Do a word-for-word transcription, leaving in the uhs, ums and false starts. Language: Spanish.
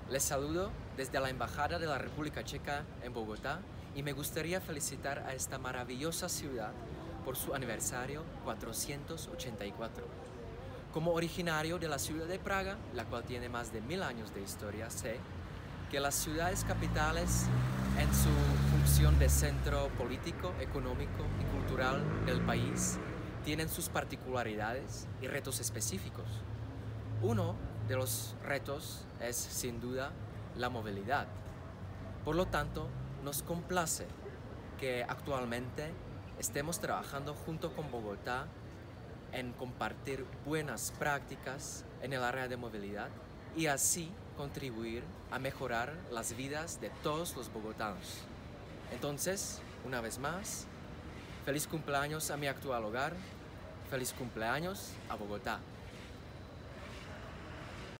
Les saludo desde la Embajada de la República Checa en Bogotá y me gustaría felicitar a esta maravillosa ciudad por su aniversario cuatrocientos ochenta y cuatro. Como originario de la ciudad de Praga, la cual tiene más de mil años de historia, sé que las ciudades capitales, en su función de centro político, económico y cultural del país, tienen sus particularidades y retos específicos. Uno de los retos es, sin duda, la movilidad. Por lo tanto, nos complace que actualmente estemos trabajando junto con Bogotá en compartir buenas prácticas en el área de movilidad y así contribuir a mejorar las vidas de todos los bogotanos. Entonces, una vez más, feliz cumpleaños a mi actual hogar, feliz cumpleaños a Bogotá.